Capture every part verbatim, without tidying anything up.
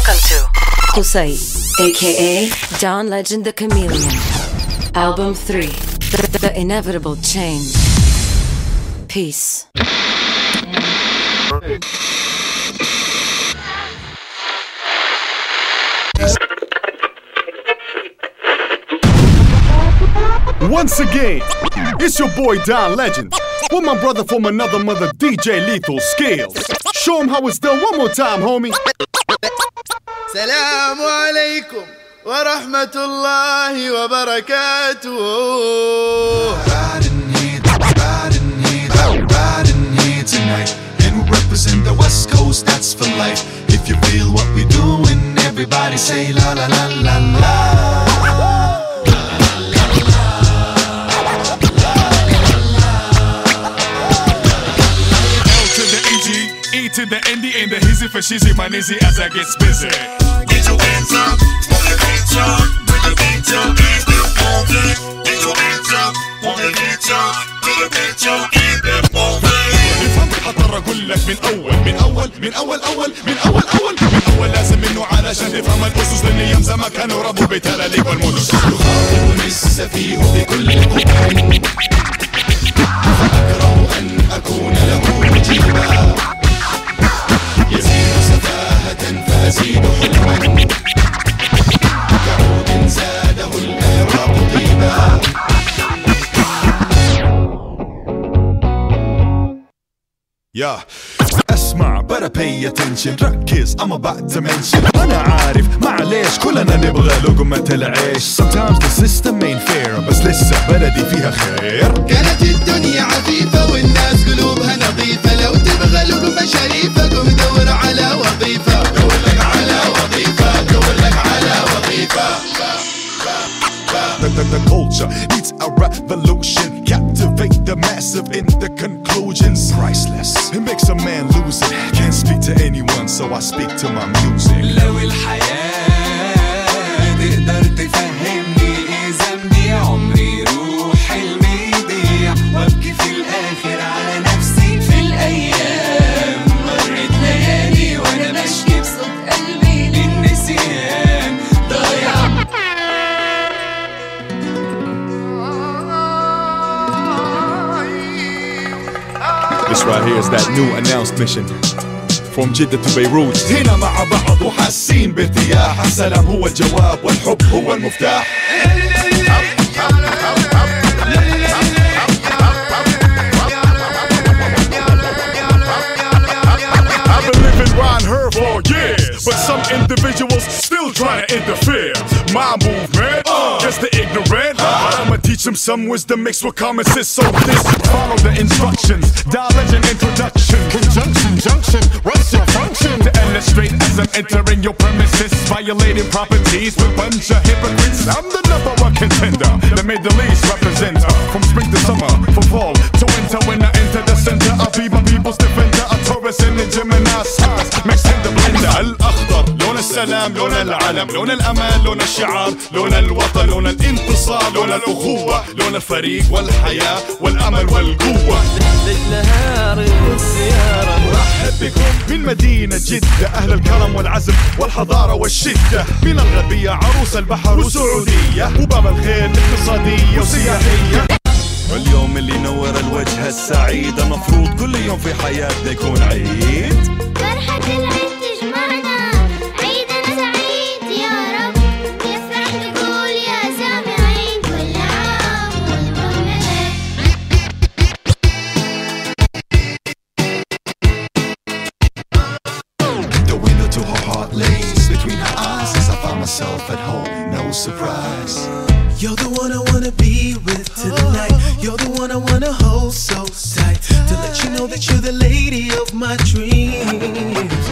Welcome to Qusay, aka John Legend the Chameleon. Album three, The, the Inevitable Change. Peace. Once again, it's your boy Don Legend with my brother from another mother, D J Lethal Skills. Show him how it's done one more time, homie. Salamu alaikum wa rahmatullahi wa barakatuh. Riding here, riding here, riding here tonight, and we represent the West Coast. That's for life. If you feel what we're doing, everybody say la la la la la. E to the N D and the hizzy for shizzy, my nizzy as I get busy. Get your hands up, move your feet up, bring your feet up, keep them moving. Get your hands up, move your feet up, bring your feet up, keep them moving. افهم حضر اقول لك من اول من اول من اول اول من اول اول من اول لازم انه علشان تفهم الاسس لان ايام زمان كانوا ربوا بتلاليق والمدن. يخاطب لسه فيه بكل قوة، فأكره أن أكون له مجيبا. يزيد سفاهة فأزيد حلما، كعود زاده الإعراب طيبا. يا اسمع better pay attention، ركز I'm about to mention. أنا عارف معليش كلنا نبغى لقمة العيش. Sometimes the system ain't fair بس لسه بلدي فيها خير. كانت الدنيا عفيفة والناس قلوبها نظيفة، لو تبغى لقمة شريفة قم دور على وظيفة. دور لك على وظيفة، دور لك على وظيفة. The, the, the culture needs a revolution. Captivate the massive in the conclusions. Priceless. It makes a man lose it. Can't speak to anyone, so I speak to my music. لو الحياة تقدر تفهمني إيه ذنبي، عمري روح حلمي يضيع وابكي في الآخر على نفسي. في الأيام مرت ليالي وأنا بشكي بصوت قلبي للنسيان ضايع. This right here is that new announced mission from Jeddah to Beirut. هنا مع بعض وحاسين بارتياح، السلام هو الجواب والحب هو المفتاح. I've been living around her for years, but some individuals still trying to interfere. My movement, uh, just the ignorant. Uh, I'ma teach them some wisdom mixed with common sense. So this, follow the instructions. Dial legend introduction. Conjunction, junction, what's your function? To illustrate as I'm entering your premises, violating properties with bunch of hypocrites. I'm the number one contender, the Middle East representer. From spring to summer, from fall to winter, when I enter the center, I'll be my people's defender. A Taurus in the Gemini signs, mixed in the blender. الأخضر لون السلام، لون العلم، لون الأمان، لون الشعار، لون الوطن، لون الانتصار، لون الأخوة، لون الفريق والحياة والأمل والقوة. للنهار والسيارة مرحب بكم من مدينة جدة، أهل الكرم والعزم والحضارة والشدة. من الغربية عروس البحر وسعودية، وباب الخير اقتصادية وسياحية. اليوم اللي نور الوجه السعيد، المفروض كل يوم في حياتنا يكون عيد. فرحة العيد تجمعنا، عيدنا سعيد يا رب، يفرح نقول يا سامعين كل عام وانتم بخير. The window to her heart lays between her eyes as I find myself at home, no surprise. You're the one I wanna be with till the night. You're the one I wanna hold so tight, to let you know that you're the lady of my dreams.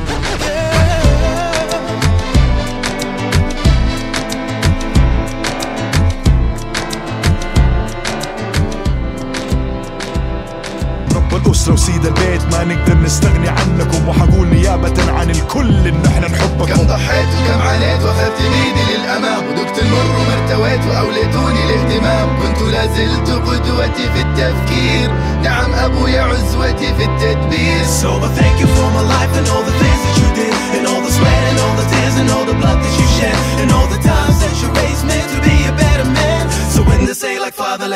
رب الأسرة وسيد البيت ما نقدر نستغني عنكم، وحقول نيابة عن الكل إن احنا نحبكم. كم ضحيت وكم عانيت واخذت بيدي للأمام، وذقت المر ومرتويت وأوليتوني الاهتمام. كنت لازلت قدوتي في التفكير، نعم أبويا عزوتي في التدبير. So I thank you for my life and all the things that you did, and all the sweat and all the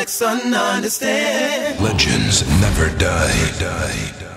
like son, understand. Legends never die. die.